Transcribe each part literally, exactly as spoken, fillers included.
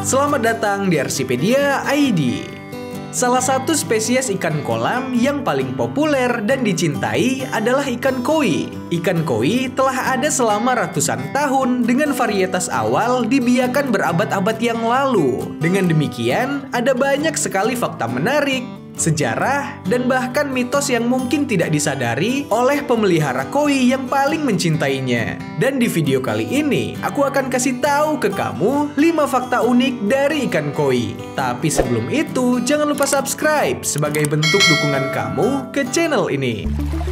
Selamat datang di Arsipedia I D. Salah satu spesies ikan kolam yang paling populer dan dicintai adalah ikan koi. Ikan koi telah ada selama ratusan tahun dengan varietas awal dibiarkan berabad-abad yang lalu. Dengan demikian, ada banyak sekali fakta menarik, sejarah, dan bahkan mitos yang mungkin tidak disadari oleh pemelihara koi yang paling mencintainya. Dan di video kali ini, aku akan kasih tahu ke kamu lima fakta unik dari ikan koi. Tapi sebelum itu, jangan lupa subscribe sebagai bentuk dukungan kamu ke channel ini.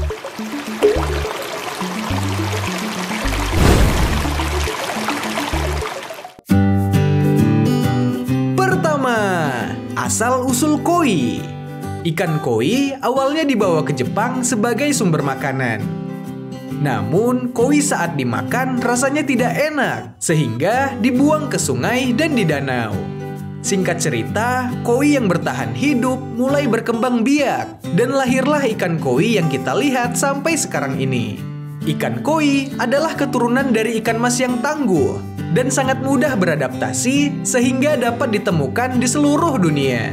Pertama, asal-usul koi. Ikan koi awalnya dibawa ke Jepang sebagai sumber makanan. Namun, koi saat dimakan rasanya tidak enak, sehingga dibuang ke sungai dan di danau. Singkat cerita, koi yang bertahan hidup mulai berkembang biak, dan lahirlah ikan koi yang kita lihat sampai sekarang ini. Ikan koi adalah keturunan dari ikan mas yang tangguh, dan sangat mudah beradaptasi, sehingga dapat ditemukan di seluruh dunia.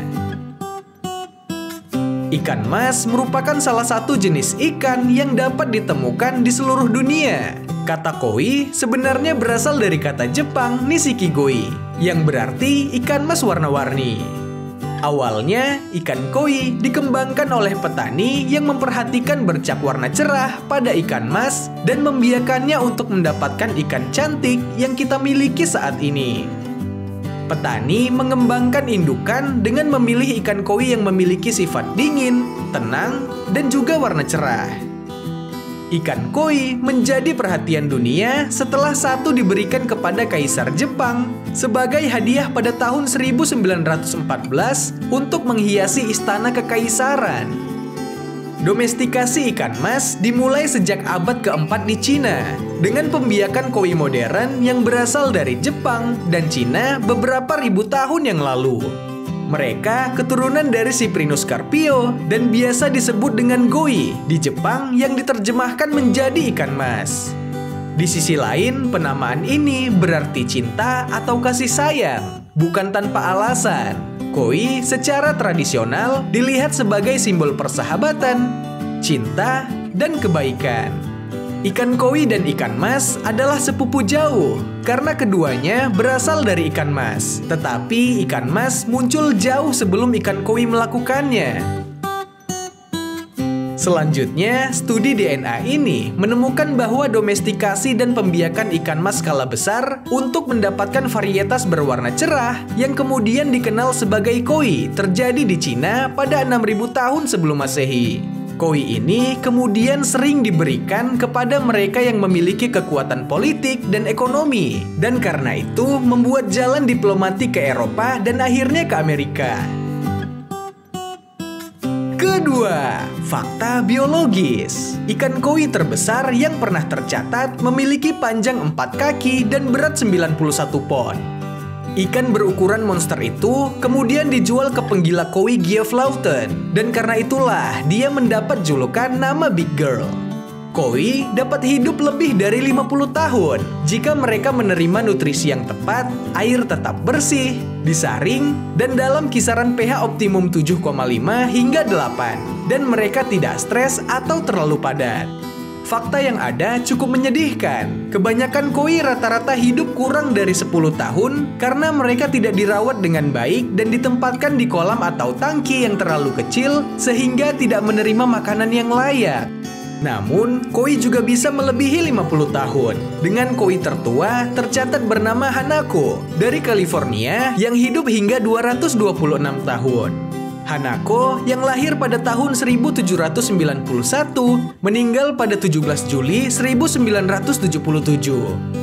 Ikan mas merupakan salah satu jenis ikan yang dapat ditemukan di seluruh dunia. Kata koi sebenarnya berasal dari kata Jepang nishikigoi, yang berarti ikan mas warna-warni. Awalnya, ikan koi dikembangkan oleh petani yang memperhatikan bercak warna cerah pada ikan mas dan membiarkannya untuk mendapatkan ikan cantik yang kita miliki saat ini. Petani mengembangkan indukan dengan memilih ikan koi yang memiliki sifat dingin, tenang, dan juga warna cerah. Ikan koi menjadi perhatian dunia setelah satu diberikan kepada Kaisar Jepang sebagai hadiah pada tahun seribu sembilan ratus empat belas untuk menghiasi istana kekaisaran. Domestikasi ikan mas dimulai sejak abad keempat di Cina dengan pembiakan koi modern yang berasal dari Jepang dan Cina beberapa ribu tahun yang lalu. Mereka keturunan dari Cyprinus carpio dan biasa disebut dengan goi di Jepang yang diterjemahkan menjadi ikan mas. Di sisi lain, penamaan ini berarti cinta atau kasih sayang, bukan tanpa alasan. Koi secara tradisional dilihat sebagai simbol persahabatan, cinta, dan kebaikan. Ikan koi dan ikan mas adalah sepupu jauh karena keduanya berasal dari ikan mas. Tetapi ikan mas muncul jauh sebelum ikan koi melakukannya. Selanjutnya, studi D N A ini menemukan bahwa domestikasi dan pembiakan ikan mas skala besar untuk mendapatkan varietas berwarna cerah yang kemudian dikenal sebagai koi terjadi di Cina pada enam ribu tahun sebelum Masehi. Koi ini kemudian sering diberikan kepada mereka yang memiliki kekuatan politik dan ekonomi, dan karena itu membuat jalan diplomatik ke Eropa dan akhirnya ke Amerika. Kedua, fakta biologis. Ikan koi terbesar yang pernah tercatat memiliki panjang empat kaki dan berat sembilan puluh satu pon. Ikan berukuran monster itu kemudian dijual ke penggila koi Geoff Lawton, dan karena itulah dia mendapat julukan nama Big Girl. Koi dapat hidup lebih dari lima puluh tahun jika mereka menerima nutrisi yang tepat, air tetap bersih, disaring, dan dalam kisaran pH optimum tujuh koma lima hingga delapan, dan mereka tidak stres atau terlalu padat. Fakta yang ada cukup menyedihkan. Kebanyakan koi rata-rata hidup kurang dari sepuluh tahun karena mereka tidak dirawat dengan baik dan ditempatkan di kolam atau tangki yang terlalu kecil sehingga tidak menerima makanan yang layak. Namun, koi juga bisa melebihi lima puluh tahun. Dengan koi tertua tercatat bernama Hanako dari California yang hidup hingga dua ratus dua puluh enam tahun. Hanako yang lahir pada tahun seribu tujuh ratus sembilan puluh satu meninggal pada tujuh belas Juli seribu sembilan ratus tujuh puluh tujuh.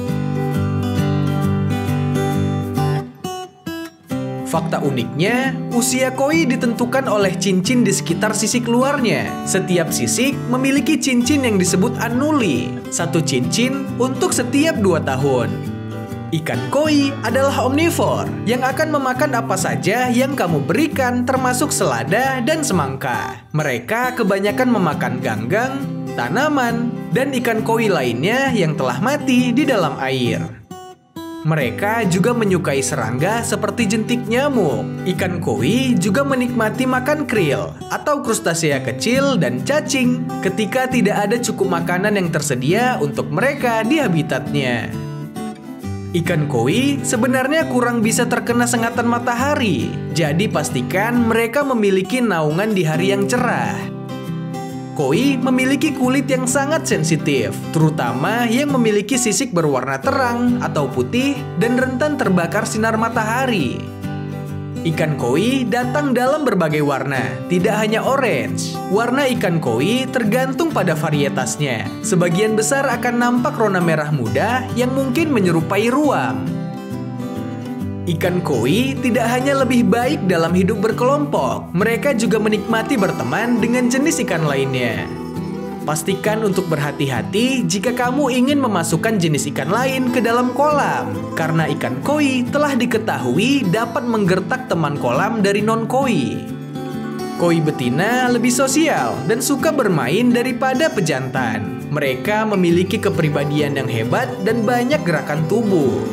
Fakta uniknya, usia koi ditentukan oleh cincin di sekitar sisik luarnya. Setiap sisik memiliki cincin yang disebut annuli, satu cincin untuk setiap dua tahun. Ikan koi adalah omnivor yang akan memakan apa saja yang kamu berikan termasuk selada dan semangka. Mereka kebanyakan memakan ganggang, tanaman, dan ikan koi lainnya yang telah mati di dalam air. Mereka juga menyukai serangga seperti jentik nyamuk. Ikan koi juga menikmati makan krill atau krustasea kecil dan cacing ketika tidak ada cukup makanan yang tersedia untuk mereka di habitatnya. Ikan koi sebenarnya kurang bisa terkena sengatan matahari, jadi pastikan mereka memiliki naungan di hari yang cerah. Koi memiliki kulit yang sangat sensitif, terutama yang memiliki sisik berwarna terang atau putih dan rentan terbakar sinar matahari. Ikan koi datang dalam berbagai warna, tidak hanya orange. Warna ikan koi tergantung pada varietasnya. Sebagian besar akan nampak rona merah muda yang mungkin menyerupai ruam. Ikan koi tidak hanya lebih baik dalam hidup berkelompok, mereka juga menikmati berteman dengan jenis ikan lainnya. Pastikan untuk berhati-hati jika kamu ingin memasukkan jenis ikan lain ke dalam kolam, karena ikan koi telah diketahui dapat menggertak teman kolam dari non-koi. Koi betina lebih sosial dan suka bermain daripada pejantan. Mereka memiliki kepribadian yang hebat dan banyak gerakan tubuh.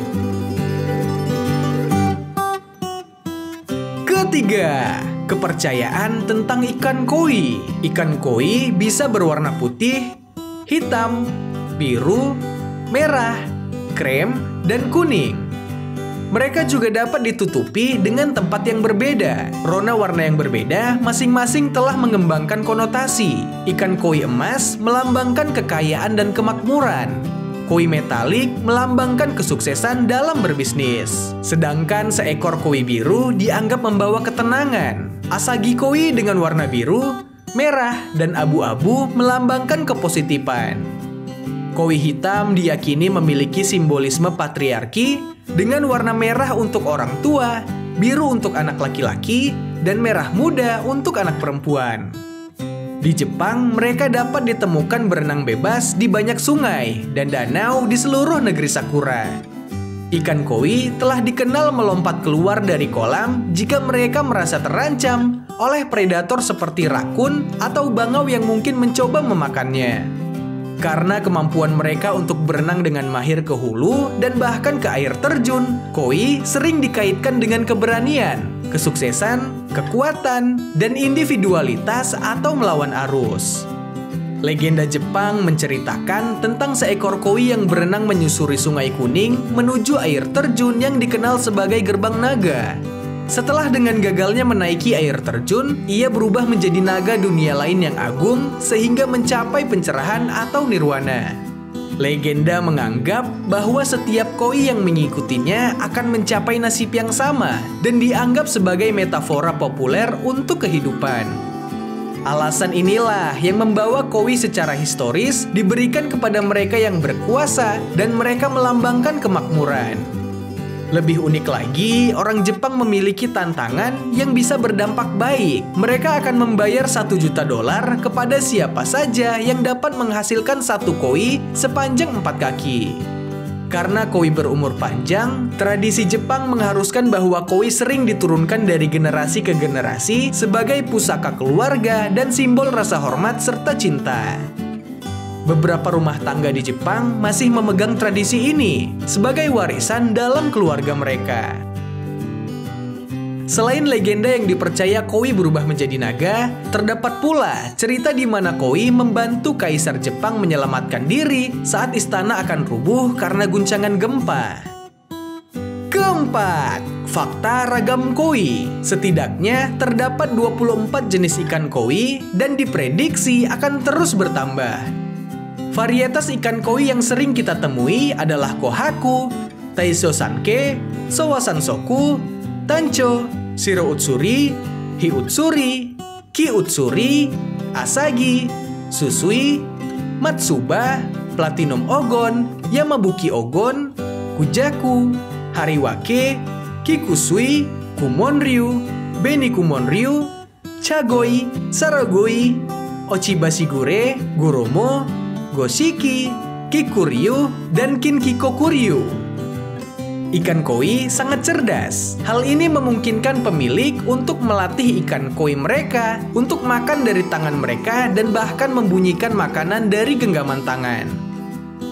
Ketiga, kepercayaan tentang ikan koi. Ikan koi bisa berwarna putih, hitam, biru, merah, krem, dan kuning. Mereka juga dapat ditutupi dengan tempat yang berbeda. Rona warna yang berbeda masing-masing telah mengembangkan konotasi. Ikan koi emas melambangkan kekayaan dan kemakmuran. Koi metalik melambangkan kesuksesan dalam berbisnis. Sedangkan seekor koi biru dianggap membawa ketenangan. Asagi koi dengan warna biru, merah, dan abu-abu melambangkan kepositifan. Koi hitam diyakini memiliki simbolisme patriarki dengan warna merah untuk orang tua, biru untuk anak laki-laki, dan merah muda untuk anak perempuan. Di Jepang, mereka dapat ditemukan berenang bebas di banyak sungai dan danau di seluruh negeri Sakura. Ikan koi telah dikenal melompat keluar dari kolam jika mereka merasa terancam oleh predator seperti rakun atau bangau yang mungkin mencoba memakannya. Karena kemampuan mereka untuk berenang dengan mahir ke hulu dan bahkan ke air terjun, koi sering dikaitkan dengan keberanian, kesuksesan, kekuatan, dan individualitas atau melawan arus. Legenda Jepang menceritakan tentang seekor koi yang berenang menyusuri Sungai Kuning menuju air terjun yang dikenal sebagai Gerbang Naga. Setelah dengan gagalnya menaiki air terjun, ia berubah menjadi naga dunia lain yang agung sehingga mencapai pencerahan atau nirwana. Legenda menganggap bahwa setiap koi yang mengikutinya akan mencapai nasib yang sama dan dianggap sebagai metafora populer untuk kehidupan. Alasan inilah yang membawa koi secara historis diberikan kepada mereka yang berkuasa dan mereka melambangkan kemakmuran. Lebih unik lagi, orang Jepang memiliki tantangan yang bisa berdampak baik. Mereka akan membayar satu juta dolar kepada siapa saja yang dapat menghasilkan satu koi sepanjang empat kaki. Karena koi berumur panjang, tradisi Jepang mengharuskan bahwa koi sering diturunkan dari generasi ke generasi sebagai pusaka keluarga dan simbol rasa hormat serta cinta. Beberapa rumah tangga di Jepang masih memegang tradisi ini sebagai warisan dalam keluarga mereka. Selain legenda yang dipercaya koi berubah menjadi naga, terdapat pula cerita di mana koi membantu Kaisar Jepang menyelamatkan diri saat istana akan rubuh karena guncangan gempa. Keempat, fakta ragam koi. Setidaknya terdapat dua puluh empat jenis ikan koi dan diprediksi akan terus bertambah. Varietas ikan koi yang sering kita temui adalah kohaku, taiso sanke, sowasan soku, tancho, shiro utsuri, hi utsuri, ki utsuri, asagi, susui, matsuba, platinum ogon, yamabuki ogon, kujaku, hariwake, kikusui, kumonryu, beni kumonryu, chagoi, saragoi, ochibashigure, goromo, goshiki, kikuryu, dan kinkikokuryu. Ikan koi sangat cerdas. Hal ini memungkinkan pemilik untuk melatih ikan koi mereka untuk makan dari tangan mereka dan bahkan membunyikan makanan dari genggaman tangan.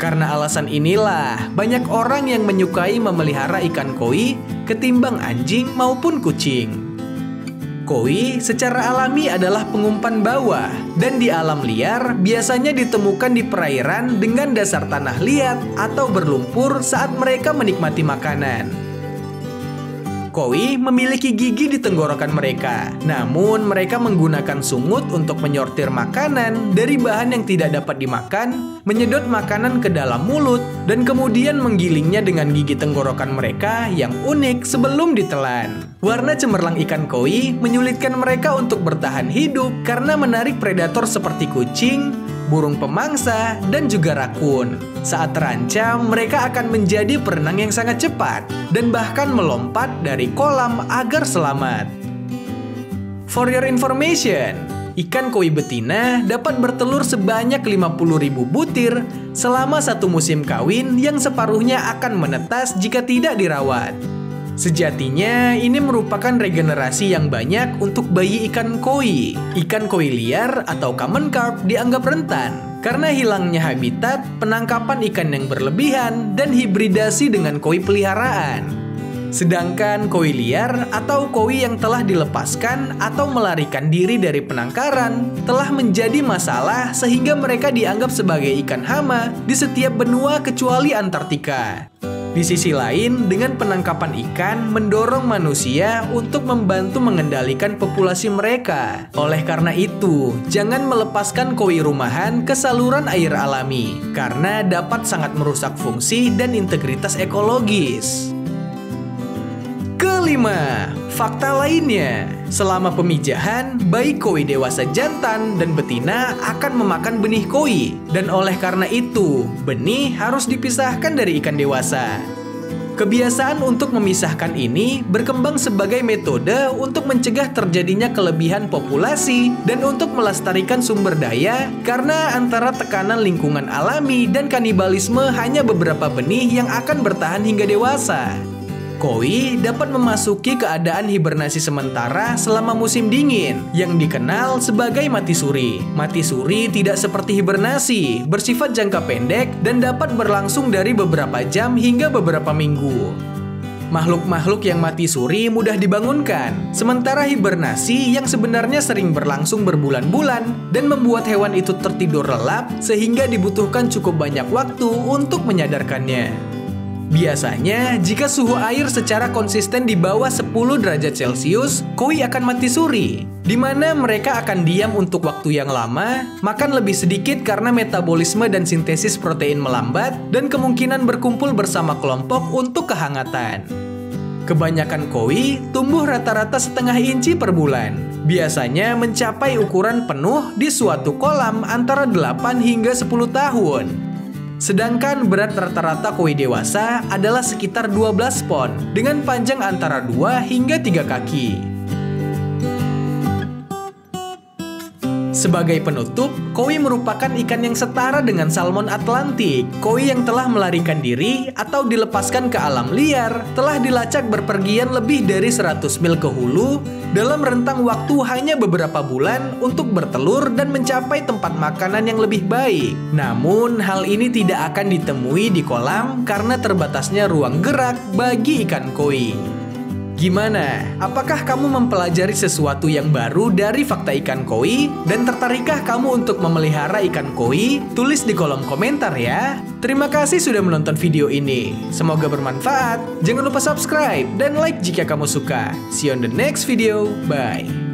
Karena alasan inilah, banyak orang yang menyukai memelihara ikan koi ketimbang anjing maupun kucing. Koi secara alami adalah pengumpan bawah, dan di alam liar biasanya ditemukan di perairan dengan dasar tanah liat atau berlumpur saat mereka menikmati makanan. Koi memiliki gigi di tenggorokan mereka, namun mereka menggunakan sungut untuk menyortir makanan dari bahan yang tidak dapat dimakan, menyedot makanan ke dalam mulut, dan kemudian menggilingnya dengan gigi tenggorokan mereka yang unik sebelum ditelan. Warna cemerlang ikan koi menyulitkan mereka untuk bertahan hidup karena menarik predator seperti kucing, burung pemangsa, dan juga rakun. Saat terancam, mereka akan menjadi perenang yang sangat cepat dan bahkan melompat dari kolam agar selamat. For your information, ikan koi betina dapat bertelur sebanyak lima puluh ribu butir selama satu musim kawin yang separuhnya akan menetas jika tidak dirawat. Sejatinya, ini merupakan regenerasi yang banyak untuk bayi ikan koi. Ikan koi liar atau common carp dianggap rentan karena hilangnya habitat, penangkapan ikan yang berlebihan, dan hibridasi dengan koi peliharaan. Sedangkan koi liar atau koi yang telah dilepaskan atau melarikan diri dari penangkaran telah menjadi masalah sehingga mereka dianggap sebagai ikan hama di setiap benua kecuali Antartika. Di sisi lain, dengan penangkapan ikan mendorong manusia untuk membantu mengendalikan populasi mereka. Oleh karena itu, jangan melepaskan koi rumahan ke saluran air alami, karena dapat sangat merusak fungsi dan integritas ekologis. Kelima, fakta lainnya. Selama pemijahan, baik koi dewasa jantan dan betina akan memakan benih koi. Dan oleh karena itu, benih harus dipisahkan dari ikan dewasa. Kebiasaan untuk memisahkan ini berkembang sebagai metode untuk mencegah terjadinya kelebihan populasi dan untuk melestarikan sumber daya karena antara tekanan lingkungan alami dan kanibalisme hanya beberapa benih yang akan bertahan hingga dewasa. Koi dapat memasuki keadaan hibernasi sementara selama musim dingin yang dikenal sebagai mati suri. Mati suri tidak seperti hibernasi, bersifat jangka pendek dan dapat berlangsung dari beberapa jam hingga beberapa minggu. Makhluk-makhluk yang mati suri mudah dibangunkan, sementara hibernasi yang sebenarnya sering berlangsung berbulan-bulan dan membuat hewan itu tertidur lelap sehingga dibutuhkan cukup banyak waktu untuk menyadarkannya. Biasanya, jika suhu air secara konsisten di bawah sepuluh derajat Celcius, koi akan mati suri, di mana mereka akan diam untuk waktu yang lama, makan lebih sedikit karena metabolisme dan sintesis protein melambat, dan kemungkinan berkumpul bersama kelompok untuk kehangatan. Kebanyakan koi tumbuh rata-rata setengah inci per bulan, biasanya mencapai ukuran penuh di suatu kolam antara delapan hingga sepuluh tahun. Sedangkan berat rata-rata koi dewasa adalah sekitar dua belas pon dengan panjang antara dua hingga tiga kaki. Sebagai penutup, koi merupakan ikan yang setara dengan salmon Atlantik. Koi yang telah melarikan diri atau dilepaskan ke alam liar telah dilacak berpergian lebih dari seratus mil ke hulu dalam rentang waktu hanya beberapa bulan untuk bertelur dan mencapai tempat makanan yang lebih baik. Namun, hal ini tidak akan ditemui di kolam karena terbatasnya ruang gerak bagi ikan koi. Gimana? Apakah kamu mempelajari sesuatu yang baru dari fakta ikan koi? Dan tertarikkah kamu untuk memelihara ikan koi? Tulis di kolom komentar ya. Terima kasih sudah menonton video ini. Semoga bermanfaat. Jangan lupa subscribe dan like jika kamu suka. See you on the next video. Bye.